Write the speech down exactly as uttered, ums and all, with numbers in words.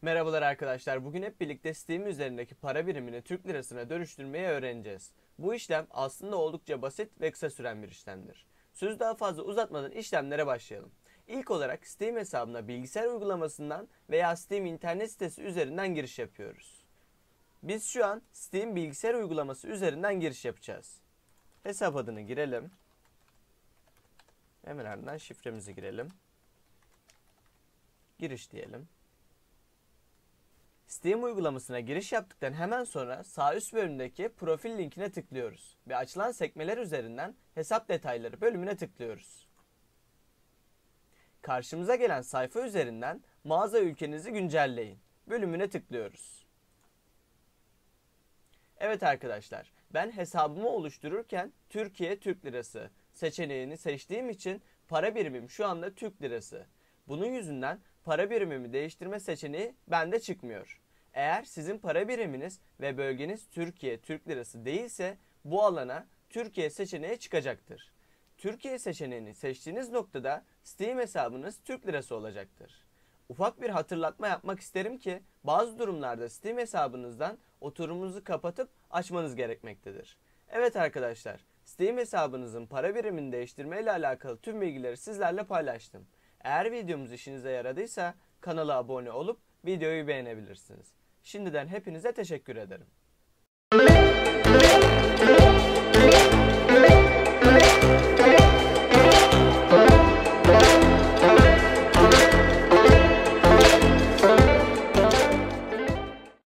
Merhabalar arkadaşlar. Bugün hep birlikte Steam üzerindeki para birimini Türk lirasına dönüştürmeyi öğreneceğiz. Bu işlem aslında oldukça basit ve kısa süren bir işlemdir. Sözü daha fazla uzatmadan işlemlere başlayalım. İlk olarak Steam hesabına bilgisayar uygulamasından veya Steam internet sitesi üzerinden giriş yapıyoruz. Biz şu an Steam bilgisayar uygulaması üzerinden giriş yapacağız. Hesap adını girelim. Hemen ardından şifremizi girelim. Giriş diyelim. Steam uygulamasına giriş yaptıktan hemen sonra sağ üst bölümdeki profil linkine tıklıyoruz ve açılan sekmeler üzerinden hesap detayları bölümüne tıklıyoruz. Karşımıza gelen sayfa üzerinden mağaza ülkenizi güncelleyin bölümüne tıklıyoruz. Evet arkadaşlar, ben hesabımı oluştururken Türkiye Türk Lirası seçeneğini seçtiğim için para birimim şu anda Türk Lirası. Bunun yüzünden para birimimi değiştirme seçeneği bende çıkmıyor. Eğer sizin para biriminiz ve bölgeniz Türkiye Türk Lirası değilse bu alana Türkiye seçeneği çıkacaktır. Türkiye seçeneğini seçtiğiniz noktada Steam hesabınız Türk Lirası olacaktır. Ufak bir hatırlatma yapmak isterim ki bazı durumlarda Steam hesabınızdan oturumunuzu kapatıp açmanız gerekmektedir. Evet arkadaşlar, Steam hesabınızın para birimini değiştirme ile alakalı tüm bilgileri sizlerle paylaştım. Eğer videomuz işinize yaradıysa kanala abone olup videoyu beğenebilirsiniz. Şimdiden hepinize teşekkür ederim.